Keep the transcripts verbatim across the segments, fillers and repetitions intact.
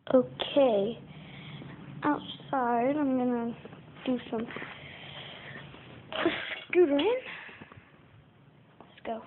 Okay, outside I'm gonna do some scootering. Let's go.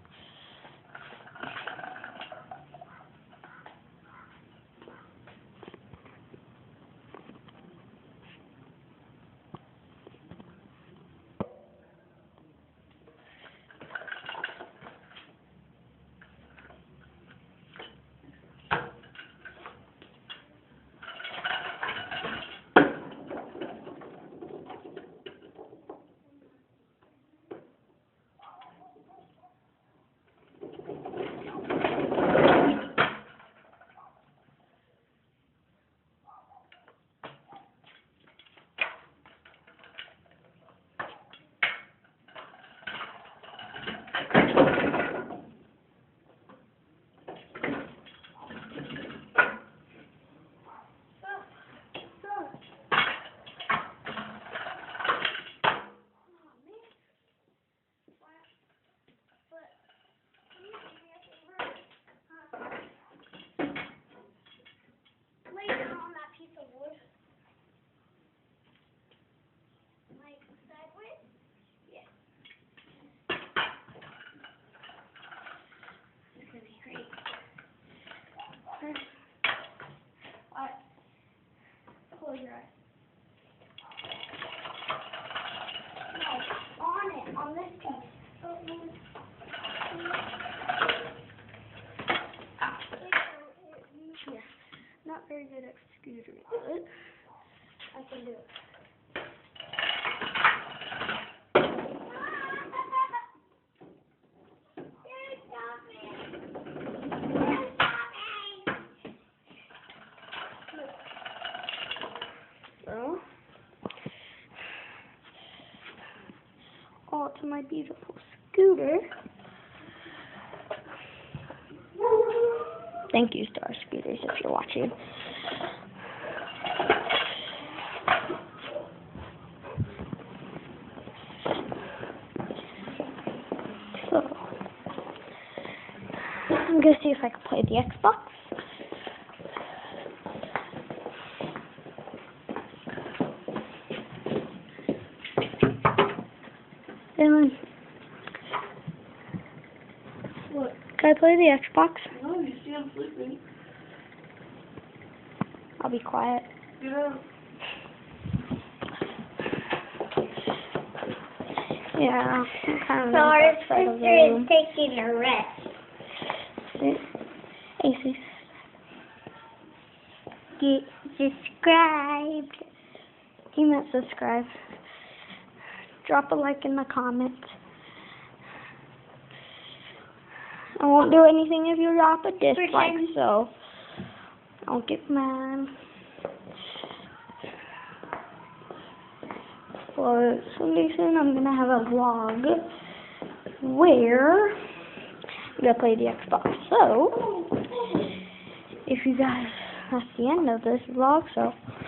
Close your eyes. No, on it, on this piece. Oh, yeah, not very good at scootering, but I can do it. So, all to my beautiful scooter. Thank you, Star Scooters, if you're watching. So, I'm going to see if I can play the Xbox. Dylan, What? can I play the Xbox? No, you see I'm sleeping. I'll be quiet. Get up. Yeah, I'm kind of So our outside of the sister room. is taking a rest. Hey, sis. Get subscribed. He meant subscribe. Drop a like in the comments. I won't do anything if you drop a dislike, Pretend. so don't get mad. But someday soon I'm gonna have a vlog where I'm gonna play the Xbox. So if you guys, that's the end of this vlog. So.